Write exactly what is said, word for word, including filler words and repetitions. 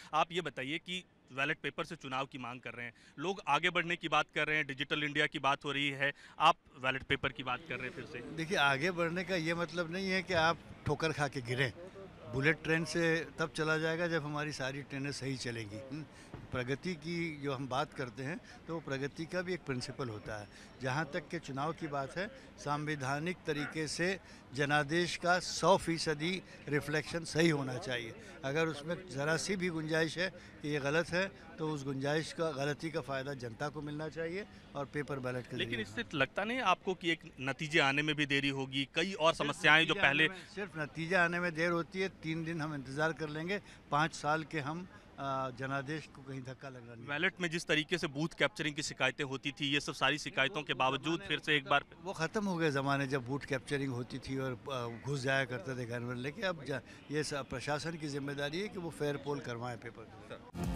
आप ये बताइए कि बैलेट पेपर से चुनाव की मांग कर रहे हैं, लोग आगे बढ़ने की बात कर रहे हैं, डिजिटल इंडिया की बात हो रही है, आप बैलेट पेपर की बात कर रहे हैं फिर से। देखिए, आगे बढ़ने का ये मतलब नहीं है कि आप ठोकर खा के गिरें। बुलेट ट्रेन से तब चला जाएगा जब हमारी सारी ट्रेनें सही चलेंगी। हुँ? प्रगति की जो हम बात करते हैं तो वो प्रगति का भी एक प्रिंसिपल होता है। जहाँ तक के चुनाव की बात है, संवैधानिक तरीके से जनादेश का सौ फीसदी रिफ्लेक्शन सही होना चाहिए। अगर उसमें ज़रा सी भी गुंजाइश है कि ये गलत है तो उस गुंजाइश का, गलती का फ़ायदा जनता को मिलना चाहिए और पेपर बैलेट के लेकिन ज़रिए। इससे लगता नहीं आपको कि एक नतीजे आने में भी देरी होगी, कई और सिर्फ समस्याएं जो नतीजा आने पहले। में सिर्फ नतीजा आने में देर होती है। तीन दिन हम इंतज़ार कर लेंगे। पाँच साल के हम अ, जनादेश को कहीं धक्का लगना नहीं देंगे। बैलेट में जिस तरीके से बूथ कैप्चरिंग की शिकायतें होती थी, ये सब सारी नहीं, वो शिकायतों के वो बावजूद ज़माने फिर वो से एक सब बार। वो ख़त्म हो गए ज़माने जब बूथ कैप्चरिंग होती थी और अ, घुस जाया करते थे घर में। लेकिन अब जा, ये सब प्रशासन की जिम्मेदारी है कि वो फेयर पोल करवाएं पेपर।